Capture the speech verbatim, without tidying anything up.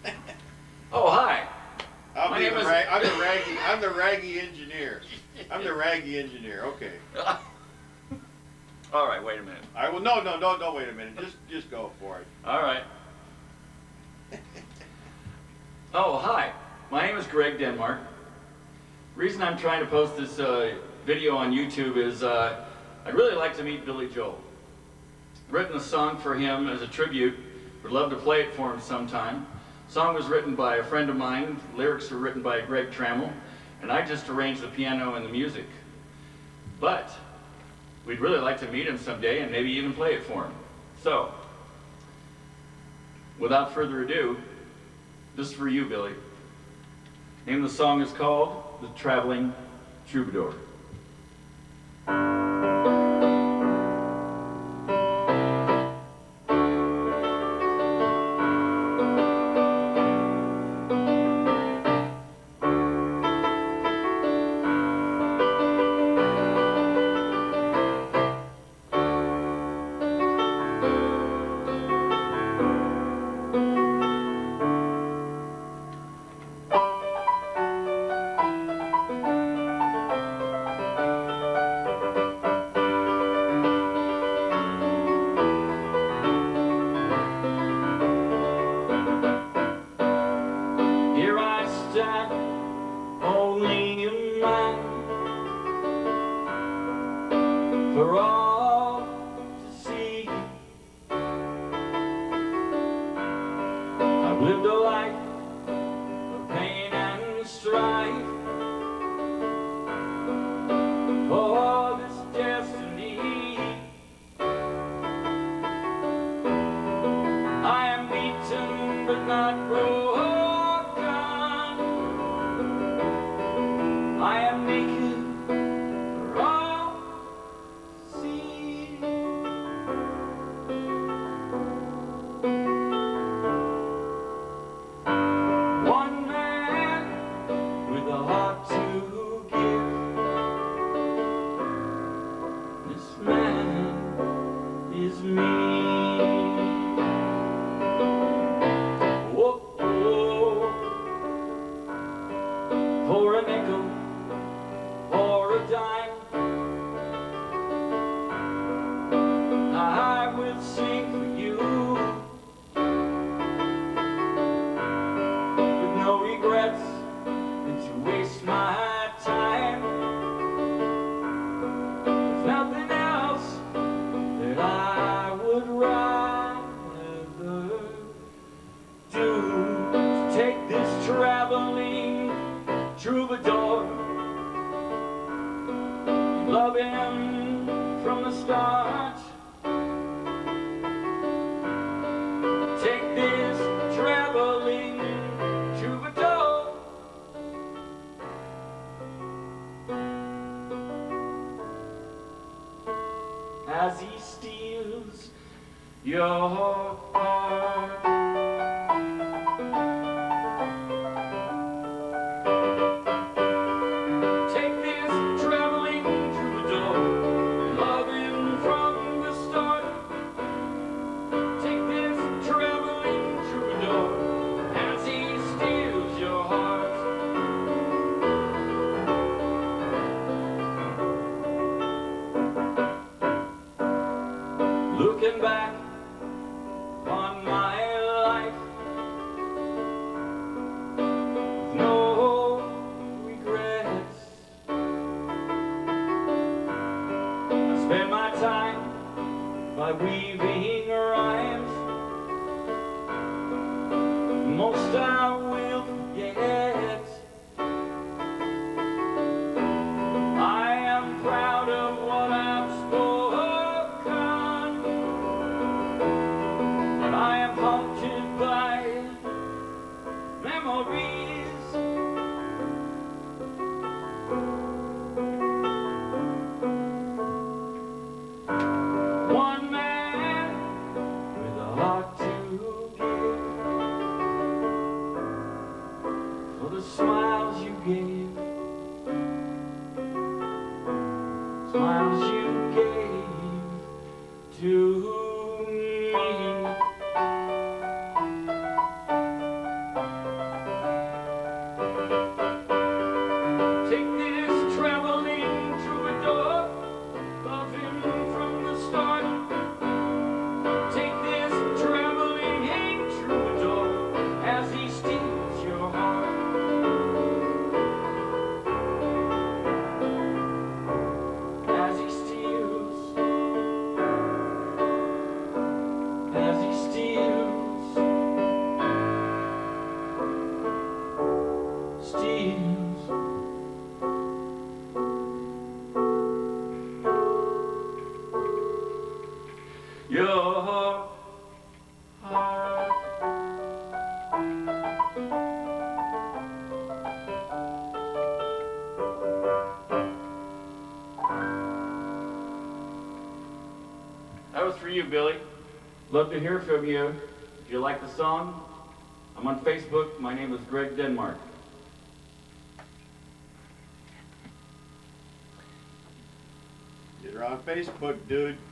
Oh, hi. I'll My be name the is- rag, I'm the raggy, I'm the raggy engineer. I'm the raggy engineer, okay. All right, wait a minute. I will, no, no, no, no, wait a minute, just, just go for it. All right. Oh, hi. My name is Greg Denmark. Reason I'm trying to post this uh, video on YouTube is uh, I'd really like to meet Billy Joel. Written a song for him as a tribute. Would love to play it for him sometime. Song was written by a friend of mine. Lyrics were written by Greg Trammell, and I just arranged the piano and the music. But we'd really like to meet him someday and maybe even play it for him. So, without further ado, this is for you, Billy. Name of the song is called The Traveling Troubadour. Here I stand, only a man, for all to see. I've lived a life of pain and strife for this destiny. I am beaten but not broken. I am naked for all to see. One man with a heart to give. This man is me. Whoa, whoa. For a nickel or a dime, I will sing for you with no regrets that you waste my time. There's nothing else that I would rather do. So take this traveling troubadour, love him from the start. Take this traveling troubadour, as he steals your heart. Take this traveling troubadour, love him from the start. Take this traveling troubadour, as he steals your heart. Looking back on my life, with no regrets, I spend my time by weaving rhymes. Most I will forget. I am proud of what I've spoken, but I am haunted by memories. One man with a heart to give, for the smiles you gave, smiles you gave to me. Billy. Love to hear from you. If you like the song, I'm on Facebook. My name is Greg Denmark. Get her on Facebook, dude.